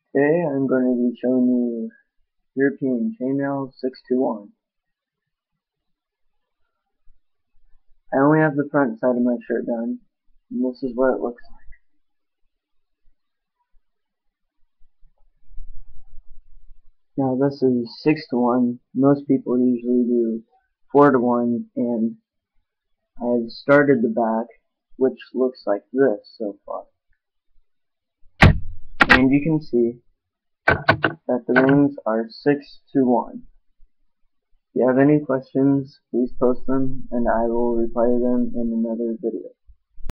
Today I'm going to be showing you European Chainmail 621. I only have the front side of my shirt done, and this is what it looks like. Now this is 6 to 1. Most people usually do 4 to 1, and I've started the back, which looks like this so far. And you can see that the rings are 6 to 1. If you have any questions, please post them, and I will reply to them in another video.